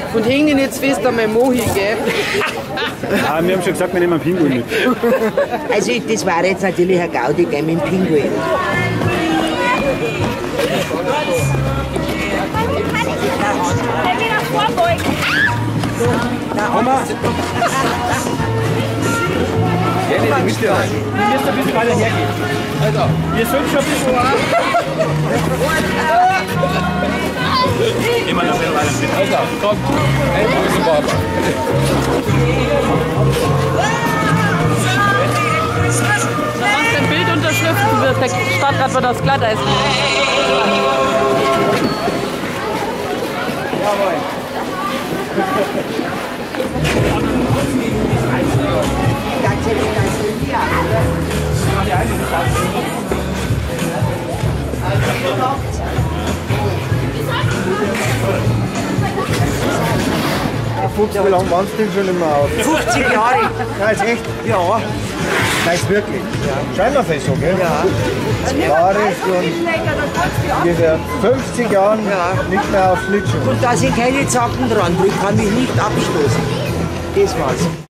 Und häng dich nicht zu fest an mein Mohi, gell? Ja, wir haben schon gesagt, wir nehmen einen Pinguin mit. Also das war jetzt natürlich ein Gaudi, gell, mit dem Pinguin. Ja, nicht die Mitte rein. Du musst ein bisschen weiter hergehen. Also, ihr sollt schon ein bisschen immer noch weiter. Also, komm. Ein bisschen warmer. Sonst ein Bild unterschriften wird, der Stadtrat wird das Glatteis. Jawohl. Wie lange waren Sie denn schon immer auf? 50 Jahre. Ja, ist echt? Ja. Heißt wirklich? Ja. Scheinbar ist so, gell? Ja. Jahre schon ungefähr 50 Jahren nicht mehr auf Schlittschuh. Und da sind keine Zacken dran, ich kann mich nicht abstoßen. Das war's.